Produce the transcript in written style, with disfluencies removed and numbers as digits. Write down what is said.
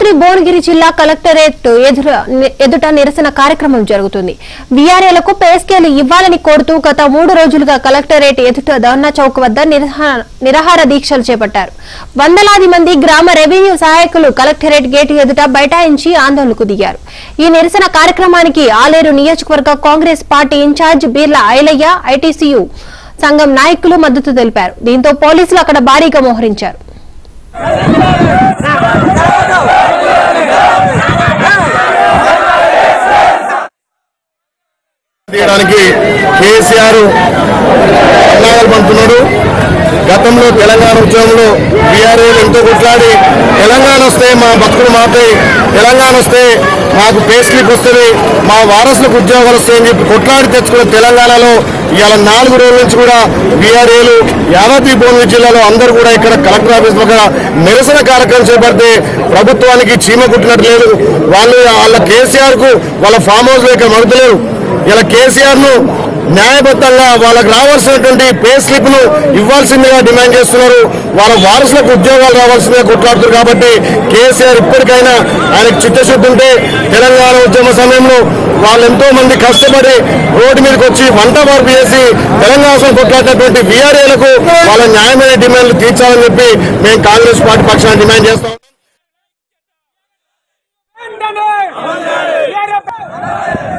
భద్రాద్రి భువనగిరి జిల్లా కలెక్టరేట్ ఎదుట నిరసన కార్యక్రమం జరుగుతుంది. వీఆర్ఏలకు పే స్కేల్ ఇవ్వాలని కోరుతూ గత 3 రోజులుగా కలెక్టరేట్ ఎదుట ధర్నా చౌక్ వద్ద నిరాహార దీక్షలు చేపట్టారు. వందలాది మంది గ్రామ రెవెన్యూ సహాయకులు కలెక్టరేట్ గేటు ఎదుట బైఠాయించి ఆందోళనకు దిగారు. ఈ నిరసన కార్యక్రమానికి ఆలేరు నియోజకవర్గ Congress party incharge Beerla Ilaiah, ITCU సంఘం నాయకులు మద్దతు తెలిపారు. దీంతో పోలీసులు అక్కడ భారీగా మోహరించారు. కేసీఆర్ అన్నాలు పంపుతున్నాడు. గతంలో తెలంగాణ ఉద్యమంలో బీఆర్ఏలు ఎంతో కొట్లాడి తెలంగాణ వస్తే మా బతుకులు మాతాయి, తెలంగాణ వస్తే మాకు పే స్లిప్ వస్తుంది, మా వారసులకు ఉద్యోగాలు వస్తాయని చెప్పి కొట్లాడి తెచ్చుకున్న తెలంగాణలో ఇవాళ 4 రోజుల నుంచి కూడా బీఆర్ఏలు యాదాద్రి భువనగిరి జిల్లాలో అందరూ కూడా ఇక్కడ కలెక్టర్ ఆఫీస్ పక్కన నిరసన కార్యక్రమం చేపడితే ప్రభుత్వానికి చీమ కుట్టినట్టు లేదు. వాళ్ళ కేసీఆర్ కు వాళ్ళ ఫామ్ హౌస్ లో ఇక్కడ మరుగుతలేరు. ఇలా కేసీఆర్ ను న్యాయబద్ధంగా వాళ్ళకు రావాల్సినటువంటి పే స్లిప్ ను ఇవ్వాల్సిందిగా డిమాండ్ చేస్తున్నారు. వాళ్ళ వారసులకు ఉద్యోగాలు రావాల్సిందిగా కొట్లాడుతున్నారు. కాబట్టి కేసీఆర్ ఇప్పటికైనా ఆయనకు చిత్తశుద్ధి ఉంటే తెలంగాణ ఉద్యమ సమయంలో వాళ్ళు ఎంతో మంది కష్టపడి రోడ్డు మీదకి వచ్చి వంట మార్పు చేసి తెలంగాణ కొట్లాడినటువంటి వీఆర్ఏలకు వాళ్ళ న్యాయమైన డిమాండ్లు తీర్చాలని చెప్పి మేము కాంగ్రెస్ పార్టీ పక్షాన్ని డిమాండ్ చేస్తాం.